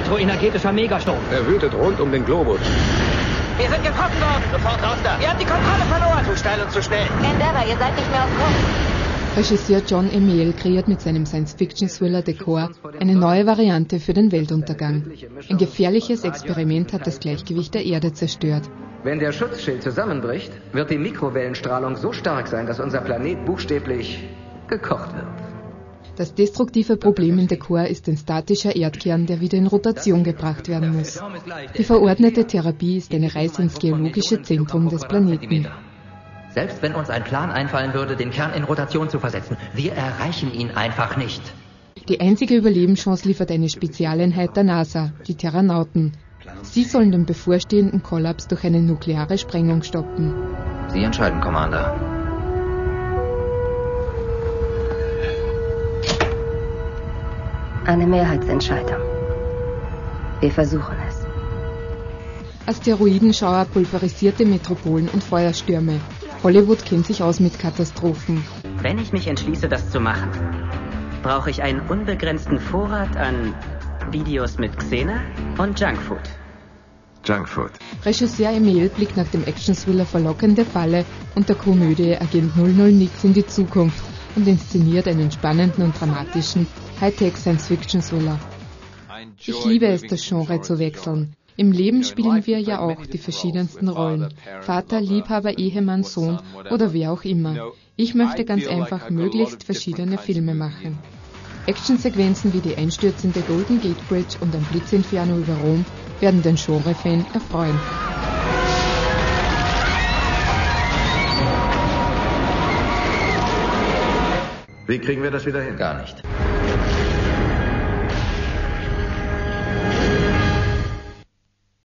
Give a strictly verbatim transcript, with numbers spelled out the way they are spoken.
elektroenergetischer Megasturm. Er wütet rund um den Globus. Wir sind getroffen worden. Sofort raus da. Wir haben die Kontrolle verloren. Zu steil und zu schnell. Endeavour, ihr seid nicht mehr auf Kurs. Regisseur John Amiel kreiert mit seinem Science-Fiction-Thriller Decor eine neue Variante für den Weltuntergang. Ein gefährliches Experiment hat das Gleichgewicht der Erde zerstört. Wenn der Schutzschild zusammenbricht, wird die Mikrowellenstrahlung so stark sein, dass unser Planet buchstäblich gekocht wird. Das destruktive Problem in Decor ist ein statischer Erdkern, der wieder in Rotation gebracht werden muss. Die verordnete Therapie ist eine Reise ins geologische Zentrum des Planeten. Selbst wenn uns ein Plan einfallen würde, den Kern in Rotation zu versetzen, wir erreichen ihn einfach nicht. Die einzige Überlebenschance liefert eine Spezialeinheit der NASA, die Terranauten. Sie sollen den bevorstehenden Kollaps durch eine nukleare Sprengung stoppen. Sie entscheiden, Commander. Eine Mehrheitsentscheidung. Wir versuchen es. Asteroidenschauer, pulverisierte Metropolen und Feuerstürme. Hollywood kennt sich aus mit Katastrophen. Wenn ich mich entschließe, das zu machen, brauche ich einen unbegrenzten Vorrat an Videos mit Xena und Junkfood. Junkfood. Regisseur Amiel blickt nach dem Action-Thriller Verlockende Falle und der Komödie Agent null null Nix in die Zukunft und inszeniert einen spannenden und dramatischen Hightech-Science-Fiction-Thriller. Ich liebe es, das Genre zu wechseln. Im Leben spielen wir ja auch die verschiedensten Rollen. Vater, Liebhaber, Ehemann, Sohn oder wer auch immer. Ich möchte ganz einfach möglichst verschiedene Filme machen. Actionsequenzen wie die einstürzende Golden Gate Bridge und ein Blitzinferno über Rom werden den Genre-Fan erfreuen. Wie kriegen wir das wieder hin? Gar nicht.